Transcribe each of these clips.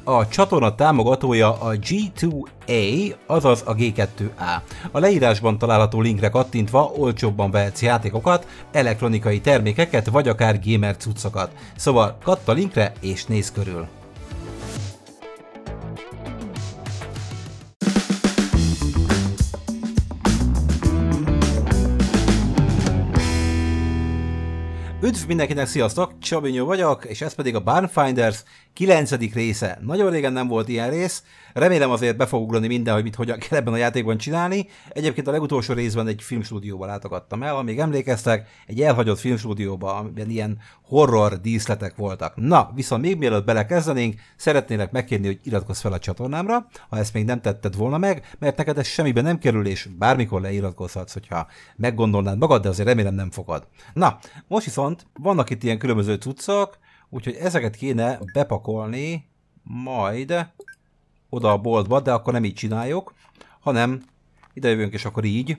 A csatorna támogatója a G2A, azaz a G2A. A leírásban található linkre kattintva olcsóbban vehetsz játékokat, elektronikai termékeket vagy akár gamer cuccokat. Szóval katt a linkre és nézz körül! Üdv mindenkinek, sziasztok! Csabinyó vagyok, és ez pedig a Barnfinders 9. része. Nagyon régen nem volt ilyen rész, remélem azért be fog ugrani minden, hogy mit hogyan kell ebben a játékban csinálni. Egyébként a legutolsó részben egy filmstúdióba látogattam el, ha még emlékeztek, egy elhagyott filmstúdióba, amiben ilyen horror díszletek voltak. Na, viszont még mielőtt belekezdenénk, szeretnélek megkérni, hogy iratkozz fel a csatornámra, ha ezt még nem tetted volna meg, mert neked ez semmibe nem kerül, és bármikor leiratkozhatsz, hogyha meggondolnád magad, de azért remélem nem fogad. Na, most viszont vannak itt ilyen különböző cuccok, úgyhogy ezeket kéne bepakolni majd oda a boltba, de akkor nem így csináljuk, hanem ide jövünk, és akkor így.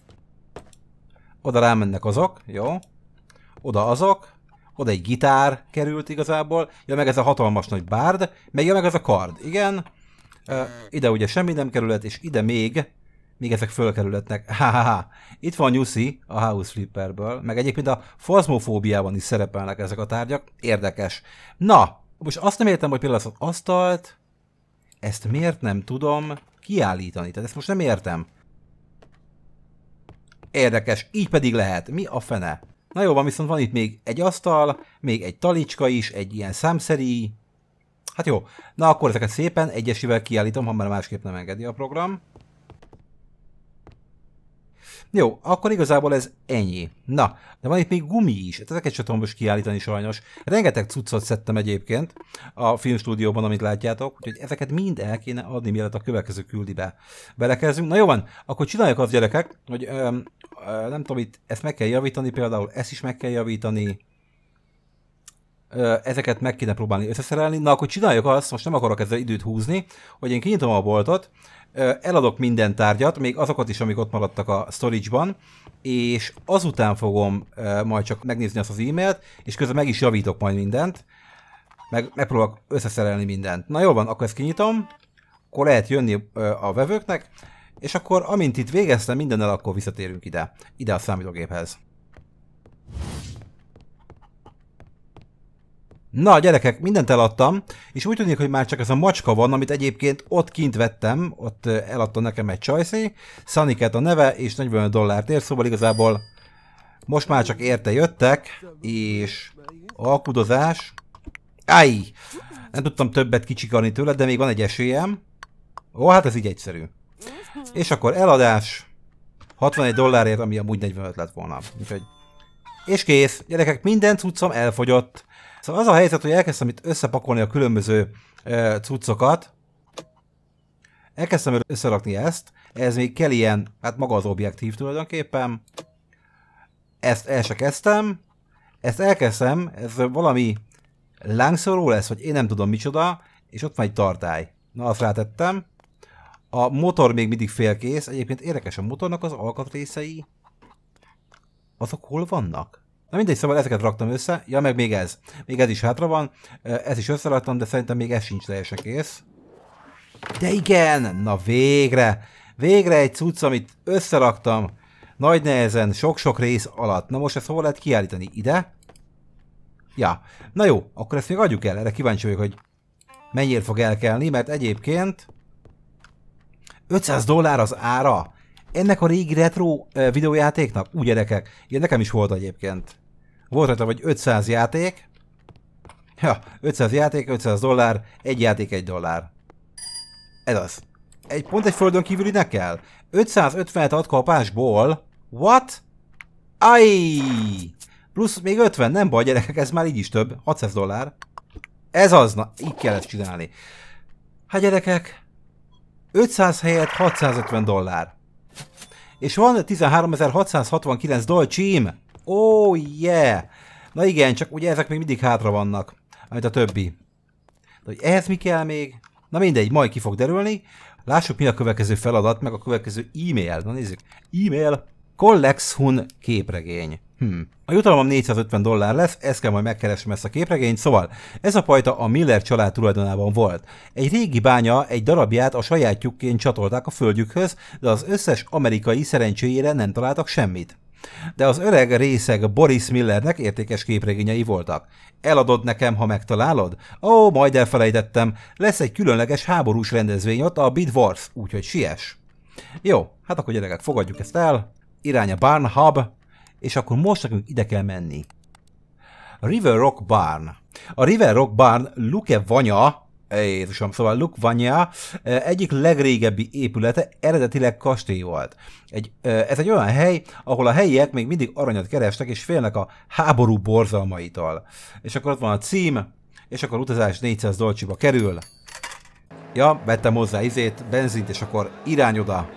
Oda rámennek azok, jó? Oda azok, oda egy gitár került igazából, ja meg ez a hatalmas nagy bárd, meg ez a kard, igen. Ide ugye semmi nem kerület, és ide még ezek fölkerületnek. Itt van Nyuszi a House Flipperből, meg egyébként a Phasmophóbiában is szerepelnek ezek a tárgyak. Érdekes. Na, most azt nem értem, hogy például az asztalt, ezt miért nem tudom kiállítani? Tehát ezt most nem értem. Érdekes, így pedig lehet. Mi a fene? Na jó van, viszont van itt még egy asztal, még egy talicska is, egy ilyen számszeri. Hát jó, na akkor ezeket szépen egyesével kiállítom, ha már másképp nem engedi a program. Jó, akkor igazából ez ennyi. Na, de van itt még gumi is, ezeket sem tudom most kiállítani sajnos. Rengeteg cuccot szedtem egyébként a filmstúdióban, amit látjátok, úgyhogy ezeket mind el kéne adni, mielőtt a következő küldibe belekezdünk. Na jó van, akkor csináljuk azt, gyerekek, hogy nem tudom, itt ezt meg kell javítani, például ezt is meg kell javítani. Ezeket meg kéne próbálni összeszerelni. Na akkor csináljuk azt, most nem akarok ezzel időt húzni, hogy én kinyitom a boltot, eladok minden tárgyat, még azokat is, amik ott maradtak a storage-ban, és azután fogom majd csak megnézni azt az e-mailt, és közben meg is javítok majd mindent, megpróbálok összeszerelni mindent. Na jól van, akkor ezt kinyitom, akkor lehet jönni a vevőknek, és akkor amint itt végeztem mindennel, akkor visszatérünk ide a számítógéphez. Na gyerekek, mindent eladtam, és úgy tűnik, hogy már csak ez a macska van, amit egyébként ott kint vettem, ott eladta nekem egy csajszé, Sunnycat a neve, és $45 ér, szóval igazából most már csak érte jöttek, és alkudozás. Áj! Nem tudtam többet kicsikarni tőle, de még van egy esélyem. Ó, hát ez így egyszerű. És akkor eladás, $61, ami amúgy 45 lett volna. Úgyhogy... És kész, gyerekek, minden cuccom elfogyott. Szóval az a helyzet, hogy elkezdtem itt összepakolni a különböző cuccokat. Elkezdtem összerakni ezt. Ez még kell ilyen, hát maga az objektív tulajdonképpen. Ezt el se kezdtem. Ezt elkezdtem, ez valami lángszoró lesz, vagy én nem tudom micsoda. És ott van egy tartály. Na, azt rátettem. A motor még mindig félkész. Egyébként érdekes, a motornak az alkatrészei. Azok hol vannak? Na mindegy, szóval ezeket raktam össze. Ja, meg még ez. Még ez is hátra van. Ez is összeraktam, de szerintem még ez sincs teljesen kész. De igen! Na végre! Végre egy cucc, amit összeraktam. Nagy nehezen, sok-sok rész alatt. Na most ezt hol lehet kiállítani? Ide? Ja. Na jó, akkor ezt még adjuk el. Erre kíváncsi vagyok, hogy mennyire fog elkelni, mert egyébként $500 az ára. Ennek a régi retro videójátéknak? Úgy gyerekek. Igen, nekem is volt egyébként. Volt rajta, vagy 500 játék. Ja, 500 játék, $500, egy játék $1. Ez az. Pont egy földön kívülinek kell? 550-et ad kapásból. What? Aj! Plusz még 50, nem baj gyerekek, ez már így is több. $600. Ez az, na, így kell ezt csinálni. Hát gyerekek, 500 helyett $650. És van $13.669 csím. Oh yeah! Na igen, csak ugye ezek még mindig hátra vannak, amit a többi. De hogy ehhez mi kell még? Na mindegy, majd ki fog derülni. Lássuk, mi a következő feladat, meg a következő e-mail. Na nézzük. E-mail. Kollexhun képregény. A jutalmam $450 lesz, ezt kell majd megkeresnem ezt a képregényt, szóval ez a pajta a Miller család tulajdonában volt. Egy régi bánya egy darabját a sajátjukként csatolták a földjükhöz, de az összes amerikai szerencséjére nem találtak semmit. De az öreg részeg Boris Millernek értékes képregényei voltak. Eladod nekem, ha megtalálod? Ó, majd elfelejtettem, lesz egy különleges háborús rendezvény ott a Bid Wars, úgyhogy siess. Jó, hát akkor gyerekek, fogadjuk ezt el. Irány a Barn Hub, és akkor most nekünk ide kell menni. River Rock Barn. A River Rock Barn Luke Vanya, Jézusom, szóval Luke Vanya egyik legrégebbi épülete eredetileg kastély volt. Ez egy olyan hely, ahol a helyiek még mindig aranyat kerestek, és félnek a háború borzalmaitól. És akkor ott van a cím, és akkor utazás $400 kerül. Ja, vettem hozzá benzint, és akkor irány oda.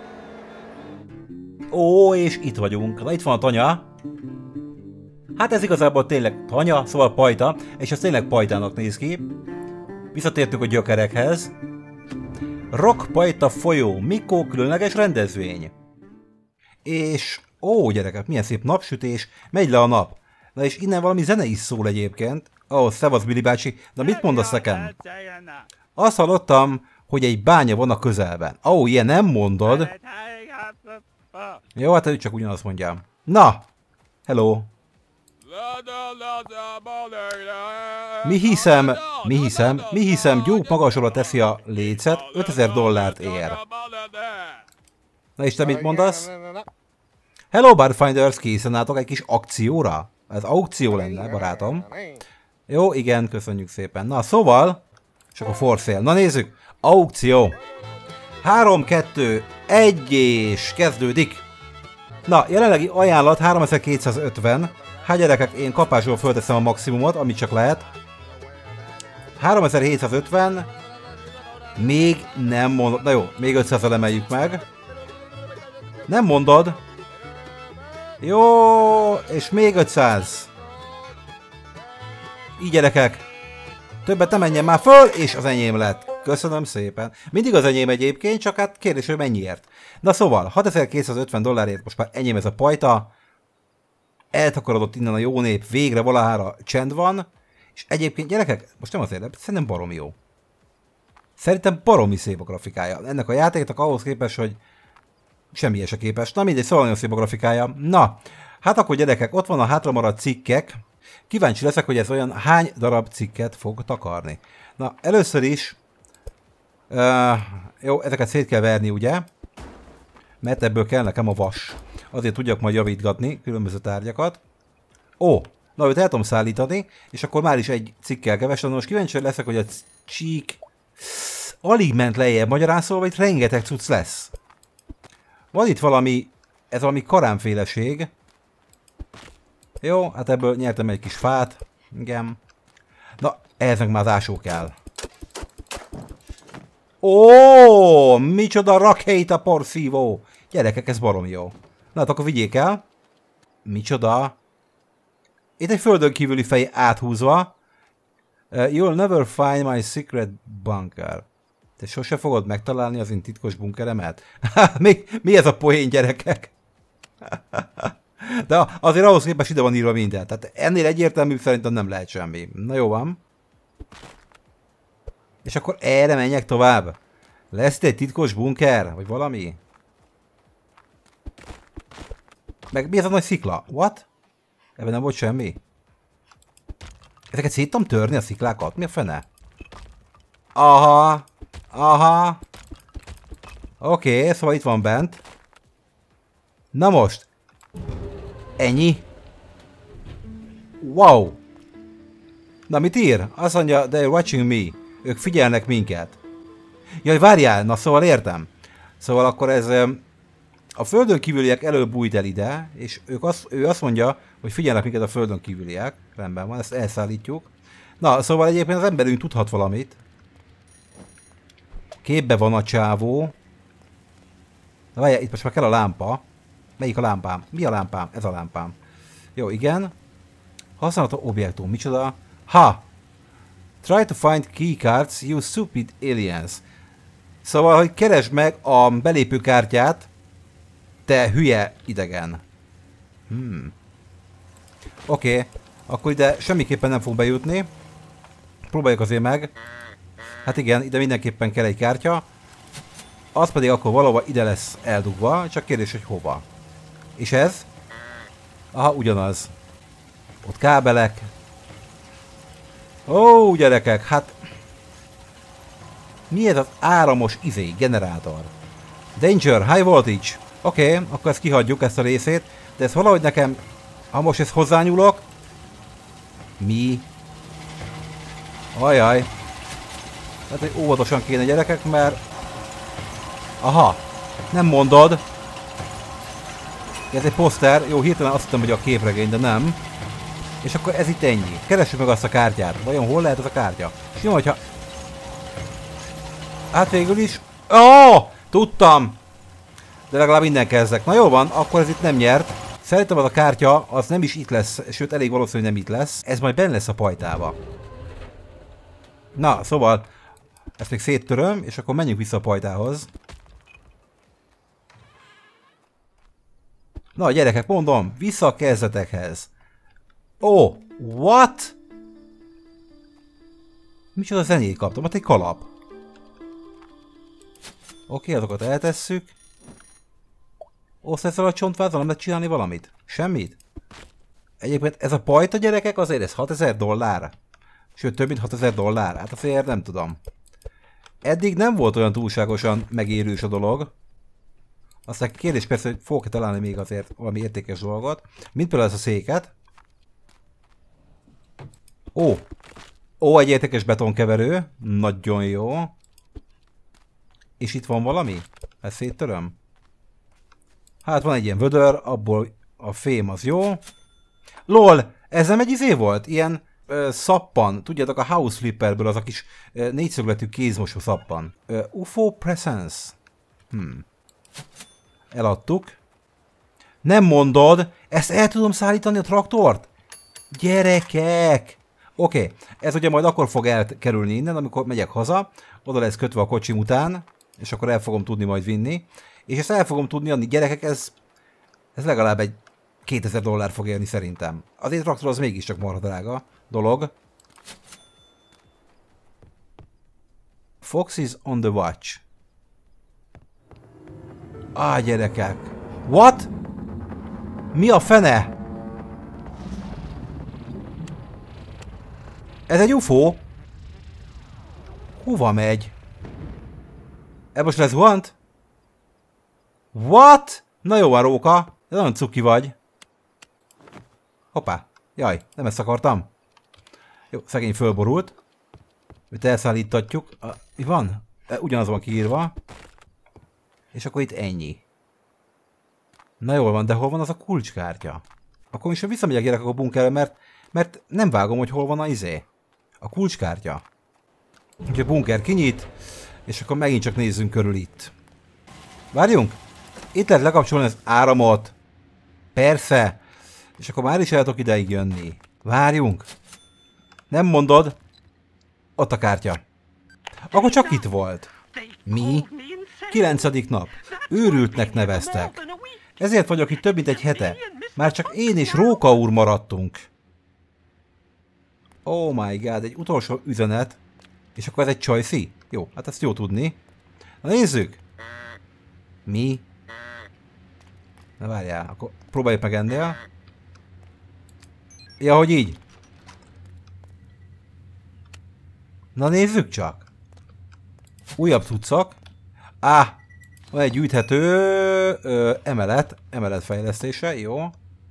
Ó, és itt vagyunk. Na, itt van a tanya. Hát ez igazából tényleg tanya, szóval pajta, és ez tényleg pajtának néz ki. Visszatértünk a gyökerekhez. Rock Pajta folyó, mikor különleges rendezvény. És, ó gyerekek, milyen szép napsütés, megy le a nap. Na és innen valami zene is szól egyébként. Ó, szevasz Billy bácsi, de mit mondasz nekem? Azt hallottam, hogy egy bánya van a közelben. Ó, ilyen nem mondod. Jó, hát ő csak ugyanazt mondjam. Na! Hello! Mi hiszem, Duke magasra teszi a lécet, $5000 ér. Na és te mit mondasz? Hello, Barfinders, készen álltok egy kis akcióra? Ez aukció lenne, barátom. Jó, igen, köszönjük szépen. Na, szóval, és akkor for sale. Na nézzük, aukció. 3, 2, 1 és kezdődik. Na, jelenlegi ajánlat 3250. Hát gyerekek, én kapásból fölteszem a maximumot, amit csak lehet. 3750. Még nem mondod. Na jó, még 500-al emeljük meg. Nem mondod. Jó, és még 500. Így gyerekek. Többet nem menjen már föl, és az enyém lett. Köszönöm szépen. Mindig az enyém egyébként, csak hát kérdés, hogy mennyiért. Na szóval, $6250 most már enyém ez a pajta. Eltakarodott innen a jó nép, végre valahára csend van. És egyébként gyerekek, most nem azért, de szerintem baromi jó. Szerintem baromi szép a grafikája. Ennek a játéknak ahhoz képest, hogy semmi se képes. Na mindegy, szóval nagyon szép a grafikája. Na, hát akkor gyerekek, ott van a hátra maradt cikkek. Kíváncsi leszek, hogy ez olyan hány darab cikket fog takarni. Na, először is... jó, ezeket szét kell verni, ugye? Mert ebből kell nekem a vas. Azért tudjak majd javítgatni különböző tárgyakat. Ó, na őt el tudom szállítani, és akkor már is egy cikkel kevesen. Most kíváncsi leszek, hogy a csík alig ment lejjebb, magyarán szólva itt rengeteg cucc lesz. Van itt valami, ez valami karánféleség. Jó, hát ebből nyertem egy kis fát. Igen. Na, ehhez meg már az ásó kell. Ó, micsoda rakéta porszívó! Gyerekek, ez barom jó. Na, hát akkor vigyék el. Micsoda? Itt egy földön kívüli fej áthúzva. You'll never find my secret bunker. Te sose fogod megtalálni az én titkos bunkeremet? Mi ez a poén, gyerekek? De azért ahhoz képest ide van írva minden. Tehát ennél egyértelmű szerintem nem lehet semmi. Na jó van. És akkor erre menjek tovább. Lesz egy titkos bunker? Vagy valami? Meg mi ez a nagy szikla? What? Ebben nem volt semmi? Ezeket szét tudom törni a sziklákat? Mi a fene? Aha. Aha. Oké, szóval itt van bent. Na most. Ennyi. Wow. Na mit ír? Azt mondja, they're watching me. Ők figyelnek minket. Jaj, várjál, na szóval értem. Szóval akkor ez a földön kívüliek elől bújt el ide, és ő azt mondja, hogy figyelnek minket a földön kívüliek. Rendben van, ezt elszállítjuk. Na, szóval egyébként az emberünk tudhat valamit. Képbe van a csávó. Na várjál, itt most már kell a lámpa. Melyik a lámpám? Mi a lámpám? Ez a lámpám. Jó, igen. Használható objektum. Micsoda? Ha! Try to find keycards, you stupid aliens. Szóval, hogy keresd meg a belépőkártyát, te hülye idegen. Oké, akkor ide semmiképpen nem fog bejutni. Próbáljuk azért meg. Hát igen, ide mindenképpen kell egy kártya. Az pedig akkor valahol ide lesz eldugva, csak kérdés, hogy hova. És ez? Aha, ugyanaz. Ott kábelek. Ó, gyerekek, hát... Mi ez az áramos generátor? Danger, high voltage. Oké, akkor ezt kihagyjuk, ezt a részét. De ez valahogy nekem... Ha most ezt hozzányúlok... Mi? Ajaj. Tehát, hogy óvatosan kéne, gyerekek, mert... Aha, nem mondod. Ez egy poszter. Jó, hirtelen azt hittem, hogy a képregény, de nem. És akkor ez itt ennyi. Keressük meg azt a kártyát. Vajon hol lehet az a kártya? És jó, hogyha... Hát végül is... Oh! Tudtam! De legalább innen kezdek. Na jó van, akkor ez itt nem nyert. Szerintem az a kártya, az nem is itt lesz, sőt elég valószínű, hogy nem itt lesz. Ez majd benne lesz a pajtába. Na, szóval... Ezt még széttöröm, és akkor menjünk vissza a pajtához. Na gyerekek, mondom, vissza a kezdetekhez. Ó, what? Micsoda zenét kaptam? Hát egy kalap. Oké, azokat eltesszük. Ezzel a csontvázal nem lehet csinálni valamit? Semmit? Egyébként ez a pajta, gyerekek, azért ez $6000. Sőt, több mint $6000. Hát azért nem tudom. Eddig nem volt olyan túlságosan megérős a dolog. Aztán kérdés persze, hogy fogok-e találni még azért valami értékes dolgot. Mint például ez a széket. Ó, egy értékes betonkeverő. Nagyon jó. És itt van valami? Ezt széttöröm? Hát van egy ilyen vödör, abból a fém az jó. LOL! Ez nem egy izé volt? Ilyen szappan. Tudjátok, a House Flipperből az a kis négyszögletű kézmosó szappan. UFO Presence. Eladtuk. Nem mondod? Ezt el tudom szállítani a traktort? Gyerekek! Oké, ez ugye majd akkor fog elkerülni innen, amikor megyek haza. Oda lesz kötve a kocsim után, és akkor el fogom tudni majd vinni. És ezt el fogom tudni adni, gyerekek, ez legalább egy $2000 fog érni szerintem. Azért traktor az mégiscsak marha drága dolog. Fox is on the watch. Gyerekek. What? Mi a fene? Ez egy UFO? Hova megy? Most lesz zuhant? What? Na jó van, róka. Ez nagyon cuki vagy. Hoppá. Jaj, nem ezt akartam. Jó, szegény fölborult. Őt elszállítatjuk. Mi van? Ugyanaz van kiírva. És akkor itt ennyi. Na jól van, de hol van az a kulcskártya? Akkor is visszamegyek, gyerekek, a bunkerre, mert nem vágom, hogy hol van a izé. A kulcskártya. Úgyhogy a bunker kinyit, és akkor megint csak nézzünk körül itt. Várjunk! Itt lehet lekapcsolni az áramot. Persze. És akkor már is el tudok ideig jönni. Várjunk. Nem mondod? Ott a kártya. Akkor csak itt volt. Mi? 9. nap. Őrültnek neveztek. Ezért vagyok itt több mint egy hete. Már csak én és Róka úr maradtunk. Oh my god, egy utolsó üzenet. És akkor ez egy csajszi? Jó, hát ezt jó tudni. Na nézzük! Mi? Na várjál, akkor próbáljuk meg ennél. Ja, hogy így. Na nézzük csak. Újabb cuccok. Van egy gyűjthető emelet fejlesztése, jó.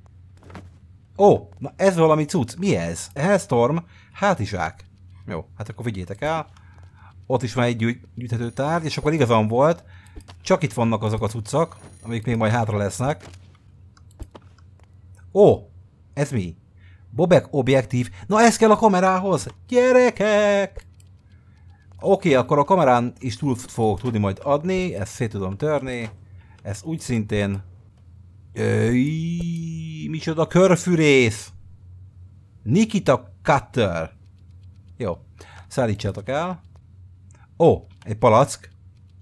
Na ez valami cucc. Mi ez? Hellstorm hátizsák. Jó, hát akkor vigyétek el. Ott is van egy gyűjthető tárgy, és akkor igazán volt. Csak itt vannak azok a cuccok, amik még majd hátra lesznek. Ez mi? Bobek objektív. Na ez kell a kamerához. Gyerekek! Oké, akkor a kamerán is túl fogok tudni majd adni. Ezt szét tudom törni. Ezt úgy szintén. Micsoda körfűrész! Nikita Cutter. Jó, szállítsátok el. Egy palack.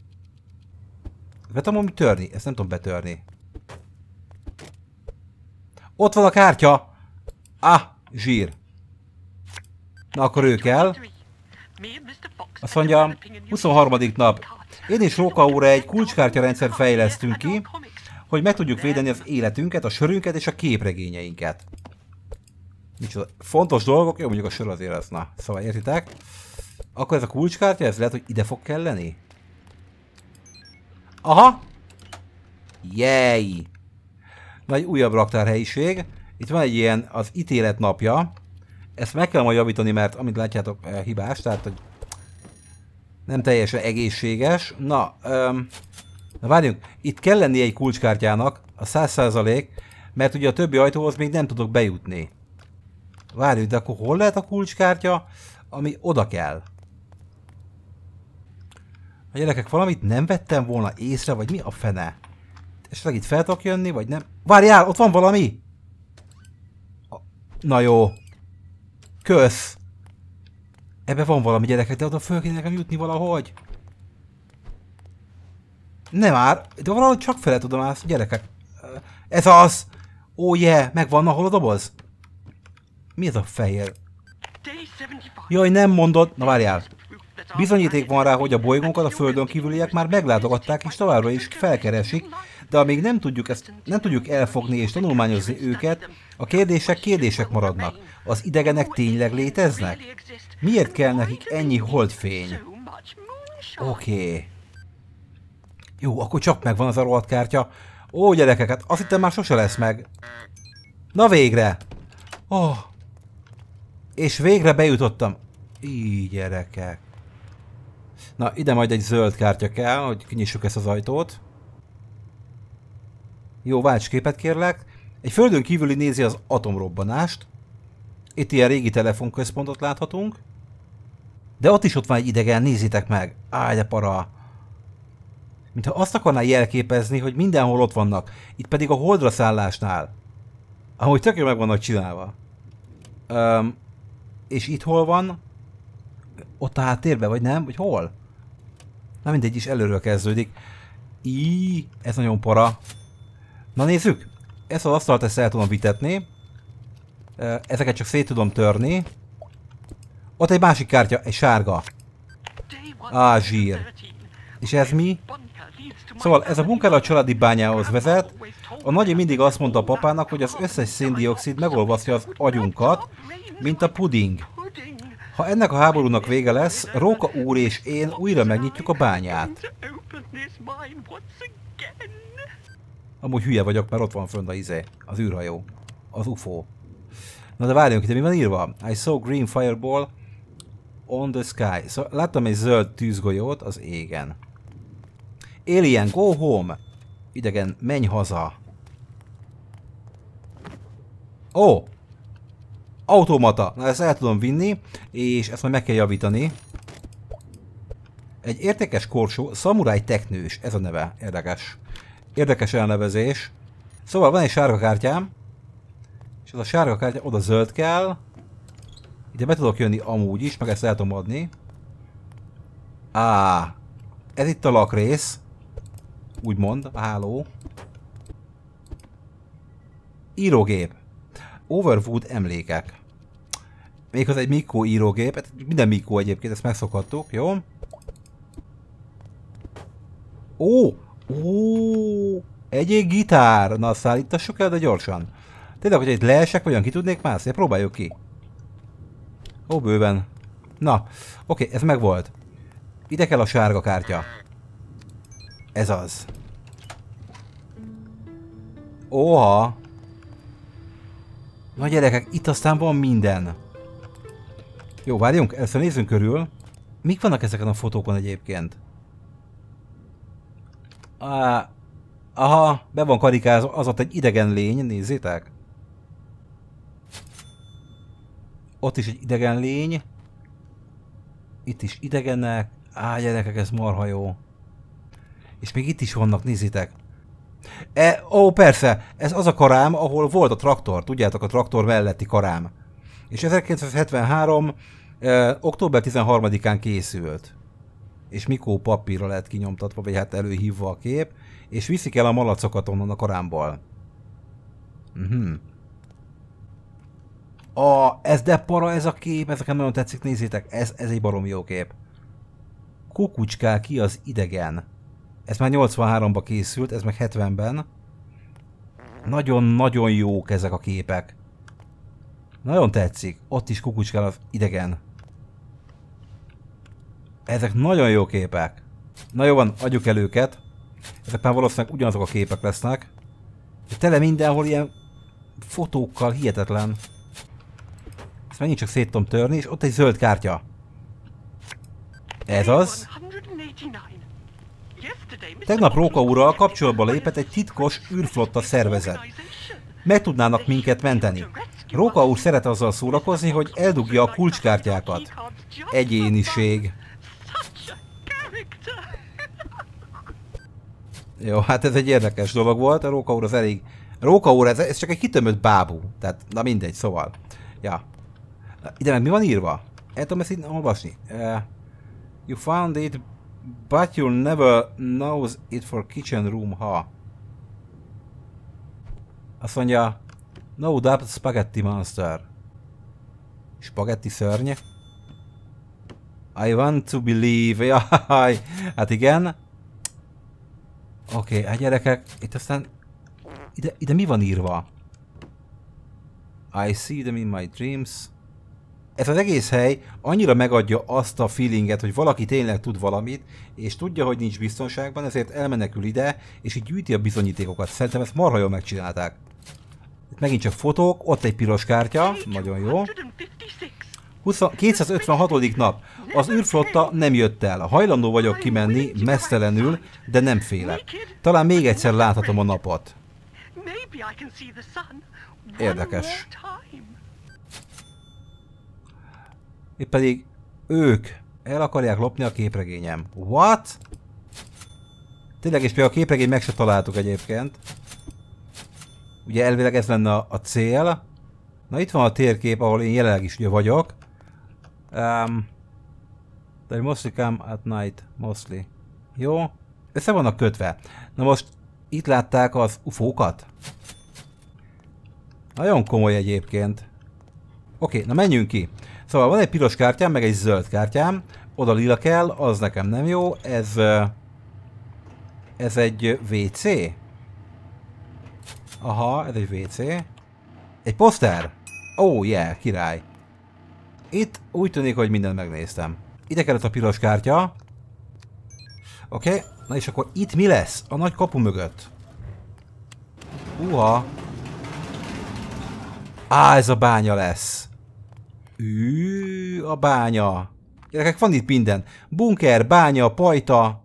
Be tudom törni? Ezt nem tudom betörni. Ott van a kártya! Ah, zsír. Na akkor ő kell. Azt mondja, 23. nap. Én és Róka úr egy kulcskártyarendszer fejlesztünk ki, hogy meg tudjuk védeni az életünket, a sörünket és a képregényeinket. Micsoda fontos dolgok, jó, mondjuk a sör azért lesz, na, szóval értitek? Akkor ez a kulcskártya, ez lehet, hogy ide fog kelleni? Aha! Jej! Na, egy újabb raktárhelyiség. Itt van egy ilyen, az ítélet napja. Ezt meg kell majd javítani, mert amint látjátok, hibás, tehát hogy nem teljesen egészséges. Na, várjunk, itt kell lennie egy kulcskártyának, a 100%, mert ugye a többi ajtóhoz még nem tudok bejutni. Várjuk, de akkor hol lehet a kulcskártya, ami oda kell? A gyerekek, valamit nem vettem volna észre, vagy mi a fene? Esetleg itt fel tudok jönni, vagy nem? Várjál, ott van valami! Na jó. Kösz! Ebbe van valami, gyerekek, de oda föl kéne nekem jutni valahogy. Nem már, de valahogy csak fele tudom ászni, gyerekek. Ez az! Ó, yeah, megvan, ahol a doboz? Mi ez a fehér? Jaj, nem mondod. Na várjál. Bizonyíték van rá, hogy a bolygónkat a földön kívüliek már meglátogatták és továbbra is felkeresik, de amíg nem tudjuk elfogni és tanulmányozni őket, a kérdések maradnak. Az idegenek tényleg léteznek? Miért kell nekik ennyi holdfény? Oké. Jó, akkor csak megvan az a rohadt kártya. Ó, gyerekek, hát azt hittem már sose lesz meg. Na végre! Oh. És végre bejutottam. Így, gyerekek. Na, ide majd egy zöld kártya kell, hogy kinyissuk ezt az ajtót. Jó, válts képet kérlek. Egy földön kívüli nézi az atomrobbanást. Itt ilyen régi telefonközpontot láthatunk. De ott is ott van egy idegen, nézzétek meg. Áj, de para. Mintha azt akarná jelképezni, hogy mindenhol ott vannak. Itt pedig a holdra szállásnál. Ahogy tök jól meg vannak csinálva. És itt hol van? Ott a háttérben, vagy nem? Vagy hol? Na mindegy, is előről kezdődik. Ez nagyon para. Na nézzük! Ezt az asztalt ezt el tudom vitetni. Ezeket csak szét tudom törni. Ott egy másik kártya, egy sárga. Zsír. És ez mi? Szóval ez a bunker a családi bányához vezet. A nagyi mindig azt mondta a papának, hogy az összes széndioxid megolvasztja az agyunkat, mint a puding. Ha ennek a háborúnak vége lesz, Róka úr és én újra megnyitjuk a bányát. Amúgy hülye vagyok, mert ott van fönn az űrhajó. Az UFO. Na de várjunk, itt mi van írva? I saw green fireball on the sky. Szóval láttam egy zöld tűzgolyót az égen. Alien, go home! Idegen, menj haza! Ó! Automata! Na ezt el tudom vinni, és ezt majd meg kell javítani. Egy értékes korsó, szamuráj teknős, ez a neve, érdekes. Érdekes elnevezés. Szóval van egy sárga kártyám, és ez a sárga kártya oda zöld kell. Ide be tudok jönni amúgy is, meg ezt el tudom adni. Ez itt a lakrész. Úgymond, a háló. Írógép. Overwood emlékek. Még az egy Mikko írógép, minden Mikko egyébként, ezt megszokhattuk, jó? Egy gitár! Na, szállítassuk el, de gyorsan. Tényleg, hogy egy leesek, olyan ki tudnék mászni? Próbáljuk ki. Bőven. Na, oké, ez megvolt. Ide kell a sárga kártya. Ez az. Óha! Na gyerekek, itt aztán van minden. Jó, várjunk, először nézzünk körül. Mik vannak ezeken a fotókon egyébként? Aha, be van karikázva, az ott egy idegen lény, nézzétek. Ott is egy idegen lény. Itt is idegenek. Gyerekek, ez marha jó. És még itt is vannak, nézzétek. Persze, ez az a karám, ahol volt a traktor, tudjátok, a traktor melletti karám. És 1973. Október 13-án készült. És Mikó papírra lett kinyomtatva, vagy hát előhívva a kép, és viszik el a malacokat onnan a karámból. Ez de para ez a kép, ez nekem nagyon tetszik, nézzétek, ez egy baromi jó kép. Kukucskál ki az idegen. Ez már 83-ban készült, ez meg 70-ben. Nagyon-nagyon jók ezek a képek. Nagyon tetszik, ott is kukucskál az idegen. Ezek nagyon jó képek. Na jó van, adjuk el őket. Ezek már valószínűleg ugyanazok a képek lesznek. De tele mindenhol ilyen fotókkal, hihetetlen. Ezt megint csak szét tudom törni, és ott egy zöld kártya. Ez az. Tegnap Róka úrral kapcsolatba lépett egy titkos űrflotta szervezet. Meg tudnának minket menteni. Róka úr szeret azzal szórakozni, hogy eldugja a kulcskártyákat. Egyéniség. Jó, hát ez egy érdekes dolog volt, a Róka úr az elég... Róka úr, ez csak egy kitömött bábú. Tehát, na mindegy, szóval. Ja. Ide meg mi van írva? El tudom ezt így olvasni? You found it, but you never knows it for kitchen room, ha. Azt mondja, no doubt spaghetti monster. Spaghetti szörny. I want to believe. Jaj, hát igen. Oké, hát gyerekek, itt aztán... Ide mi van írva? I see them in my dreams. Ez az egész hely annyira megadja azt a feelinget, hogy valaki tényleg tud valamit, és tudja, hogy nincs biztonságban, ezért elmenekül ide, és így gyűjti a bizonyítékokat. Szerintem ezt marha jól megcsinálták. Itt megint csak fotók, ott egy piros kártya, nagyon jó. 256. nap. Az űrflotta nem jött el. Hajlandó vagyok kimenni, mesztelenül, de nem félek. Talán még egyszer láthatom a napot. Érdekes. Itt pedig ők el akarják lopni a képregényem. What? Tényleg, és például a képregény meg se találtuk egyébként. Ugye elvileg ez lenne a cél. Na itt van a térkép, ahol én jelenleg is ugye vagyok. They mostly come at night, mostly. Jó, össze vannak kötve. Na most itt látták az ufókat? Nagyon komoly egyébként. Oké, na menjünk ki. Szóval van egy piros kártyám, meg egy zöld kártyám. Oda lila kell, az nekem nem jó. Ez egy WC? Aha, ez egy WC. Egy poszter? Oh yeah, király. Itt úgy tűnik, hogy mindent megnéztem. Ide kellett a piros kártya. Oké, na és akkor itt mi lesz? A nagy kapu mögött. Ez a bánya lesz. A bánya. Gyerekek, van itt minden. Bunker, bánya, pajta.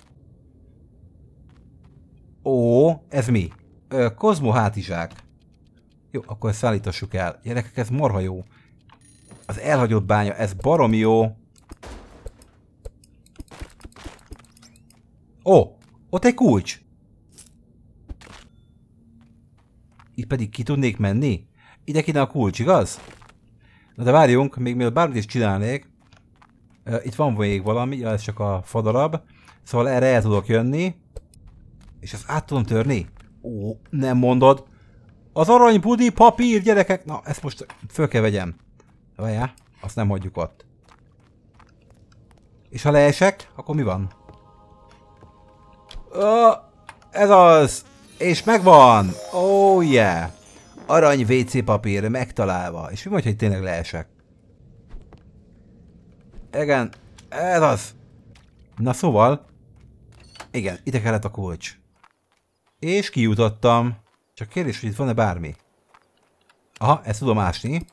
Ez mi? Kozmo hátizsák. Jó, akkor ezt szállítassuk el. Gyerekek, ez marha jó. Az elhagyott bánya, ez baromi jó. Ott egy kulcs. Itt pedig ki tudnék menni? Ide kéne a kulcs, igaz? Na de várjunk, még mielőtt bármit is csinálnék. Itt van még valami, ez csak a fadarab. Szóval erre el tudok jönni. És ezt át tudom törni? Nem mondod. Az aranybudi papír, gyerekek! Na, ezt most föl kell vegyem. Várjál, azt nem hagyjuk ott. És ha leesek, akkor mi van? Ez az! És megvan! Oh yeah! Arany WC papír megtalálva. És mi mondja, hogy tényleg leesek? Igen, ez az! Na szóval... Igen, ide kellett a kulcs. És kijutottam. Csak kérdés, hogy itt van-e bármi? Aha, ezt tudom ásni.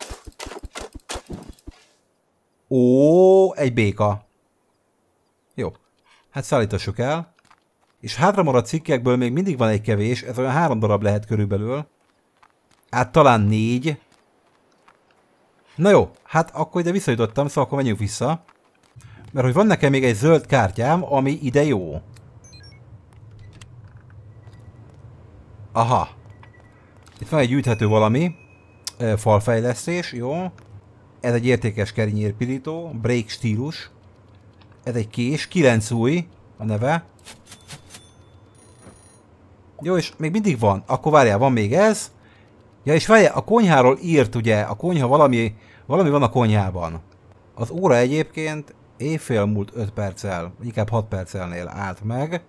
Egy béka. Jó. Hát szállítassuk el. És hátra maradt cikkekből még mindig van egy kevés, ez olyan 3 darab lehet körülbelül. Hát talán 4. Na jó, hát akkor ide visszajutottam, szóval akkor menjünk vissza. Mert hogy van nekem még egy zöld kártyám, ami ide jó. Aha. Itt van egy gyűjthető valami. Falfejlesztés, jó. Ez egy értékes kerinyérpirító, break stílus. Ez egy kés, 9 új a neve. Jó, és még mindig van. Akkor várjál, van még ez. Ja, és várjál, a konyháról írt, ugye, a konyha valami van a konyhában. Az óra egyébként éjfél múlt 5 perccel, inkább 6 percelnél állt meg.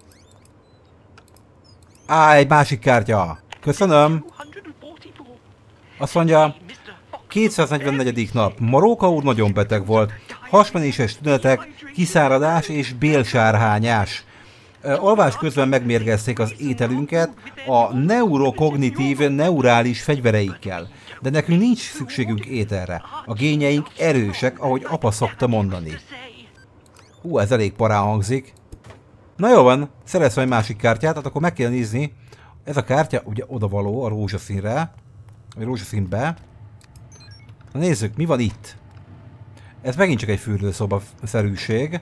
Egy másik kártya. Köszönöm. Azt mondja, 244. nap. Maróka úr nagyon beteg volt. Hasmenéses tünetek, kiszáradás és bélsárhányás. Alvás közben megmérgezték az ételünket a neurokognitív neurális fegyvereikkel. De nekünk nincs szükségünk ételre. A génjeink erősek, ahogy apa szokta mondani. Ez elég parán hangzik. Na jó van, szerezz egy másik kártyát, hát akkor meg kell nézni. Ez a kártya ugye odavaló a rózsaszínre. Vagy rózsaszínbe. Na nézzük, mi van itt? Ez megint csak egy fürdőszoba-szerűség.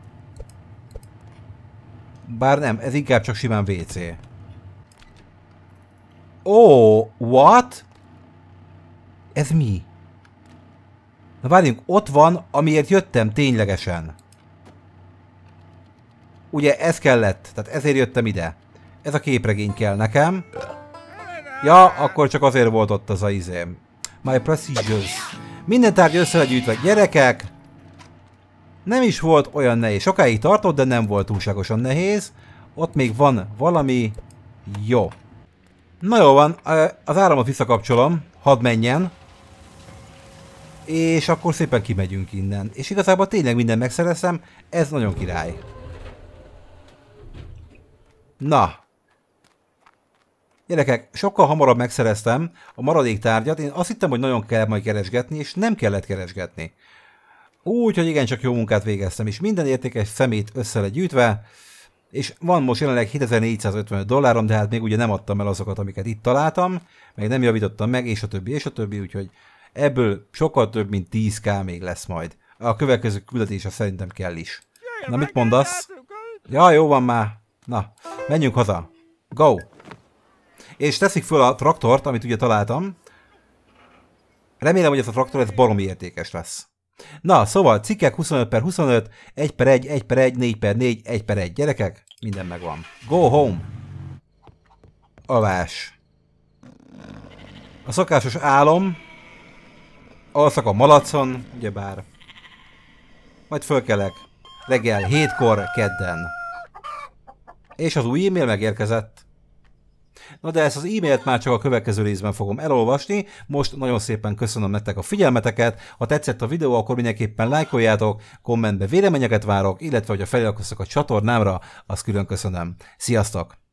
Bár nem, ez inkább csak simán WC. What? Ez mi? Na várjunk, ott van, amiért jöttem ténylegesen. Ugye ez kellett, tehát ezért jöttem ide. Ez a képregény kell nekem. Ja, akkor csak azért volt ott az a izém. My procedures. Minden tárgy össze lett gyűjtve, gyerekek. Nem is volt olyan nehéz. Sokáig tartott, de nem volt túlságosan nehéz. Ott még van valami. Jó. Na jó van, az áramot visszakapcsolom. Hadd menjen. És akkor szépen kimegyünk innen. És igazából tényleg mindent megszereztem. Ez nagyon király. Na. Gyerekek, sokkal hamarabb megszereztem a maradék tárgyat. Én azt hittem, hogy nagyon kell majd keresgetni, és nem kellett keresgetni. Úgyhogy igencsak jó munkát végeztem, és minden értékes szemét össze lett gyűjtve, és van most jelenleg $7455, de hát még ugye nem adtam el azokat, amiket itt találtam, meg nem javítottam meg, és a többi, úgyhogy ebből sokkal több, mint 10k még lesz majd. A következő küldetése szerintem kell is. Na, mit mondasz? Ja, jó van már. Na, menjünk haza. Go! És teszik föl a traktort, amit ugye találtam. Remélem, hogy ez a traktor ez baromi értékes lesz. Na, szóval cikkek 25/25, 1/1, 1/1, 4/4, 1/1. Gyerekek, minden megvan. Go home! Alvás. A szokásos álom. Alszak a malacon, ugyebár. Majd fölkelek. Reggel 7-kor kedden. És az új e-mail megérkezett. Na de ezt az e-mailt már csak a következő részben fogom elolvasni. Most nagyon szépen köszönöm nektek a figyelmeteket. Ha tetszett a videó, akkor mindenképpen lájkoljátok, kommentbe véleményeket várok, illetve hogyha feliratkoztok a csatornámra, azt külön köszönöm. Sziasztok!